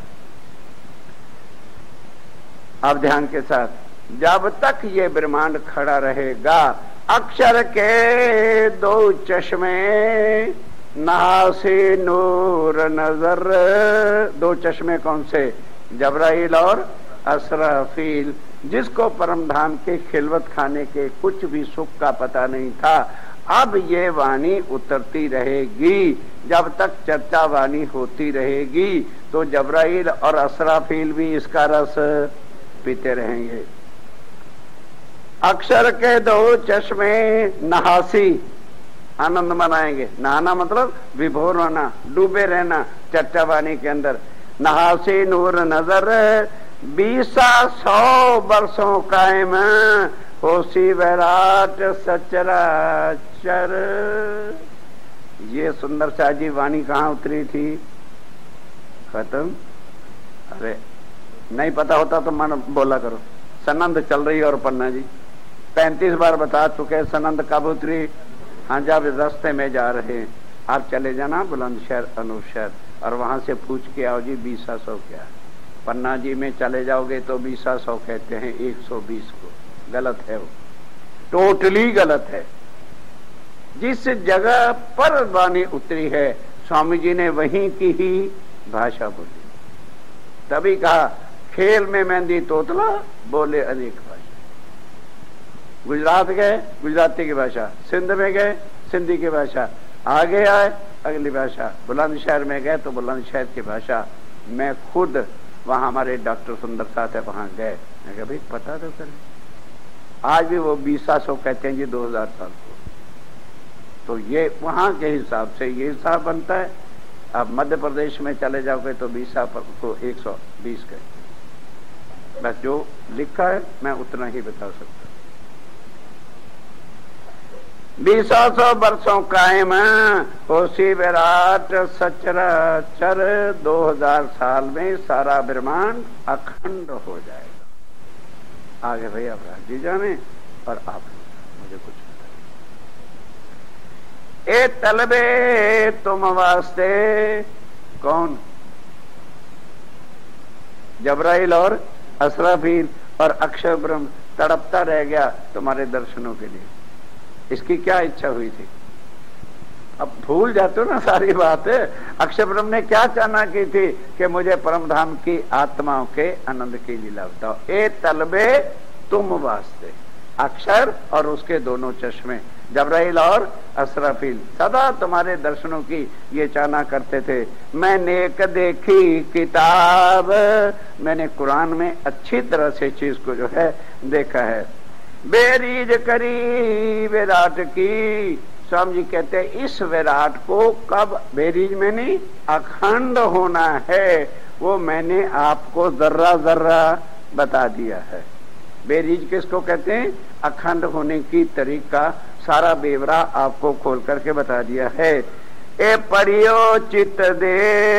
अब ध्यान के साथ, जब तक ये ब्रह्मांड खड़ा रहेगा, अक्षर के दो चश्मे, नासे नूर नजर। दो चश्मे कौन से? जबराइल और असराफील, जिसको परम धाम के खिलवत खाने के कुछ भी सुख का पता नहीं था। अब ये वाणी उतरती रहेगी, जब तक चर्चा वाणी होती रहेगी तो जबराइल और असराफील भी इसका रस पीते रहेंगे। अक्षर के दो चश्मे नहासी, आनंद मनाएंगे। नहाना मतलब विभोर होना, डूबे रहना चर्चा वाणी के अंदर। नहासी नूर नजर, 200 वर्षों कायम, होशी वैराट सचराचर। ये सुंदर शाह जी वाणी कहाँ उतरी थी? खत्म। अरे नहीं पता होता तो मन बोला करो। सनंद चल रही है और पन्ना जी 35 बार बता चुके। सनंद कब उतरी? हाँ, जब रास्ते में जा रहे हैं आप चले जाना बुलंदशहर अनूपशहर और वहां से पूछ के आओ जी 200 क्या। पन्ना जी में चले जाओगे तो 200 कहते हैं 120 को। गलत है वो, टोटली गलत है। जिस जगह पर वाणी उतरी है स्वामी जी ने वहीं की ही भाषा बोली। तभी कहा खेल में मेहंदी तोतला, बोले अनेक भाषा। गुजरात गए गुजराती की भाषा, सिंध में गए सिंधी की भाषा, आगे आए अगली भाषा, बुलंदशहर में गए तो बुलंदशहर की भाषा। मैं खुद वहां, हमारे डॉक्टर सुंदर साथ है, वहां गए। मैं कहा भाई पता तो करें। आज भी वो 200 कहते हैं जी 2000 साल को। तो ये वहां के हिसाब से ये हिसाब बनता है। अब मध्य प्रदेश में चले जाओगे तो 20 को 120 कहते। बस जो लिखा है मैं उतना ही बता सकता हूँ। 200 वर्षों कायम, होशी विराट सचराचर। 2000 साल में सारा ब्रह्मांड अखंड हो जाएगा। आगे भाई अब राजी जाने और आप मुझे कुछ बताइए। ए तलबे तुम वास्ते कौन? जबराइल और असराफील और अक्षर ब्रह्म तड़पता रह गया तुम्हारे दर्शनों के लिए। इसकी क्या इच्छा हुई थी? अब भूल जाते हो ना सारी बात। अक्षर ब्रह्म ने क्या चाहना की थी कि मुझे परम धाम की आत्माओं के आनंद की लीला बताओ। ए तलबे तुम वास्ते, अक्षर और उसके दोनों चश्मे जबराइल और असराफील सदा तुम्हारे दर्शनों की ये चाहना करते थे। मैंने एक देखी किताब, मैंने कुरान में अच्छी तरह से चीज को जो है देखा है। बेरीज करी विराट की, स्वामी जी कहते हैं इस विराट को कब बेरीज में नहीं अखंड होना है वो मैंने आपको जर्रा जर्रा बता दिया है। बेरीज किसको कहते हैं? अखंड होने की तरीका सारा बेवरा आपको खोल करके बता दिया है। ए पढ़ियो चित्त दे,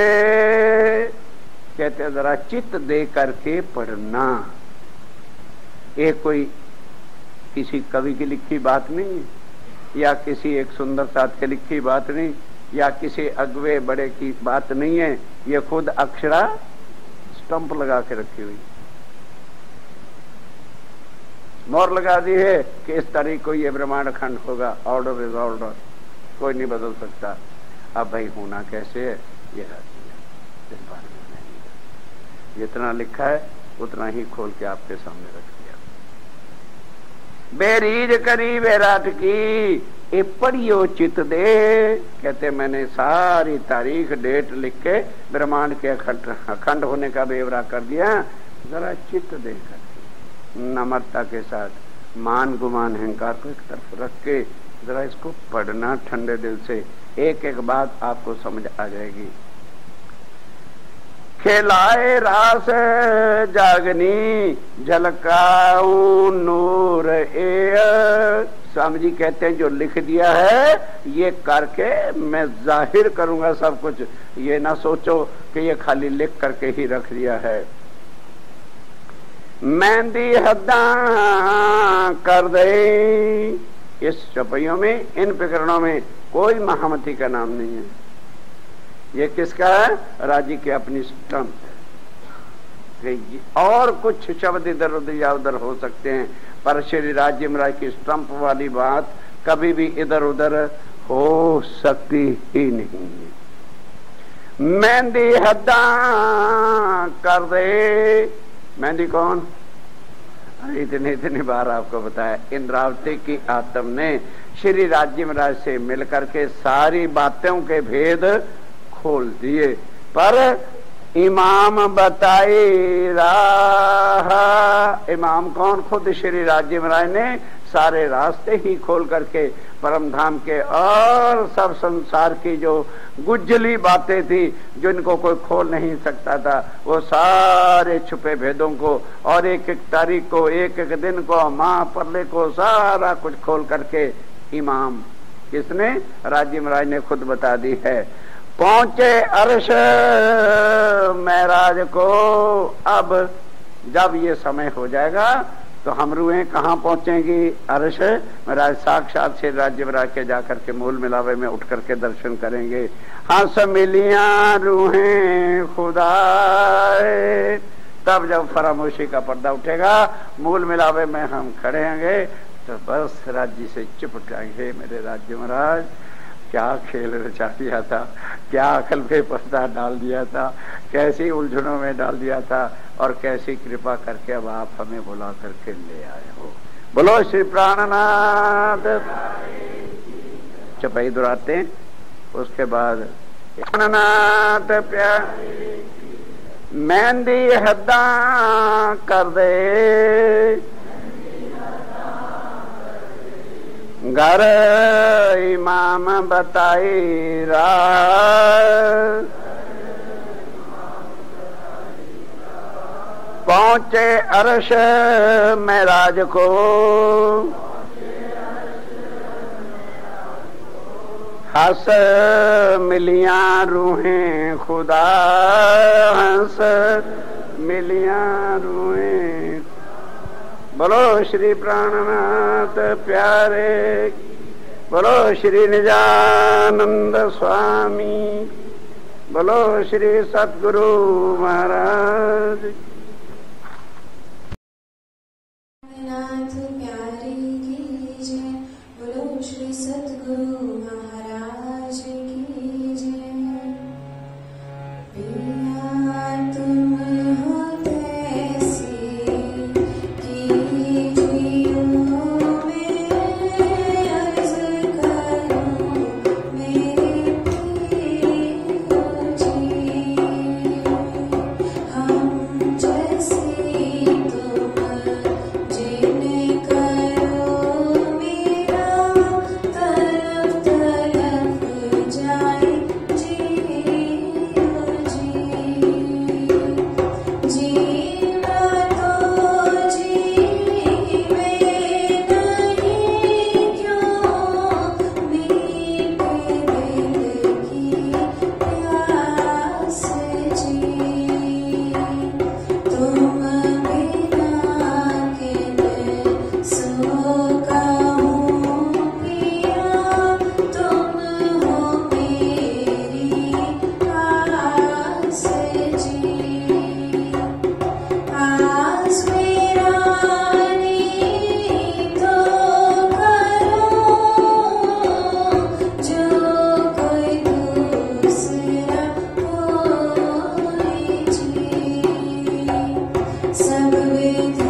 कहते हैं जरा चित्त दे करके पढ़ना। ये कोई किसी कवि की लिखी बात नहीं है या किसी एक सुंदर साथ की लिखी बात नहीं या किसी अगवे बड़े की बात नहीं है। ये खुद अक्षरा स्टंप लगा के रखी हुई, मोहर लगा दी है कि इस तारीख को ये ब्रह्मांड खंड होगा। ऑर्डर इज ऑर्डर, कोई नहीं बदल सकता। अब भाई होना कैसे है ये राजी है, इस बारे में नहीं। जितना लिखा है उतना ही खोल के आपके सामने रख दिया। बेरीज करी विराट की, ए पढ़ियो चित दे, कहते मैंने सारी तारीख डेट लिख के ब्रह्मांड के अखंड होने का बेवरा कर दिया। जरा चित्त देकर नम्रता के साथ मान गुमान अहंकार को एक तरफ रख के जरा इसको पढ़ना ठंडे दिल से। एक एक बात आपको समझ आ जाएगी। खेलाए रास जागनी झलकाऊ नूर ए, स्वामी जी कहते हैं जो लिख दिया है ये करके मैं जाहिर करूंगा सब कुछ। ये ना सोचो कि ये खाली लिख करके ही रख दिया है। मेहंदी हद्दा कर दे, इस चौपाइयों में इन प्रकरणों में कोई महामती का नाम नहीं है। ये किसका है? राज्य की अपनी स्टंप। और कुछ शब्द इधर उधर या उधर हो सकते हैं, पर श्री राज्य महाराज की स्टंप वाली बात कभी भी इधर उधर हो सकती ही नहीं। मेहंदी हद्दा कर दे। मेहंदी कौन? इतनी बार आपको बताया, इंद्रावती की आत्म ने श्री राज्य महाराज से मिलकर के सारी बातों के भेद खोल दिए, पर इमाम बताई राह। इमाम कौन? खुद श्री राज्य महाराज ने सारे रास्ते ही खोल करके परम धाम के और सब संसार की जो गुज्जली बातें थी जिनको कोई खोल नहीं सकता था, वो सारे छुपे भेदों को और एक एक तारीख को, एक एक दिन को, माह परले को, सारा कुछ खोल करके इमाम किसने? राज्य महाराज ने खुद बता दी है। पहुंचे अर्श महराज को। अब जब ये समय हो जाएगा तो हम रूहें कहाँ पहुंचेंगी? अर्श महाराज साक्षात श्री राज्य महाराज के जाकर के मूल मिलावे में उठ करके दर्शन करेंगे। हंस मिलियां रूहें खुदा। तब जब फरामोशी का पर्दा उठेगा, मूल मिलावे में हम खड़े होंगे, तो बस राज्य से चिपट जाएंगे। मेरे राज्य महाराज क्या खेल रचा दिया था, क्या अकल पे पर्दा डाल दिया था, कैसी उलझनों में डाल दिया था, और कैसी कृपा करके अब आप हमें बुला करके ले आए हो। बोलो श्री प्राणनाथ। चपाई दुराते हैं, उसके बाद प्राणनाथ प्यार मेहंदी हद्दा कर दे। घर इमाम बताई राह। पहुंचे अर्श महराज को। हंस मिलियां रूहें खुदा। हंस मिलियां रूहें। बोलो श्री प्राणनाथ प्यारे। बोलो श्री निजानंद स्वामी। बोलो श्री सतगुरु महाराज।
नाथ प्यारे की जय। बोलो श्री सतगुरु महाराज की जय। पिया तुम हो कैसे कि जियो मैं अर्ज करूं मेरे प्रिय जी। हम जैसे तुम जिन करो मेरा तरफ तरफ जाए जियो जी। जीना तो जीवे नहीं क्यों मीठे दिल की प्यास जी। तुम बिना किन सो कहूँ पिया तुम हो मेरी आस जी। आस मेरा नीत करो जो कोई दूसरा होए जी। सब विधि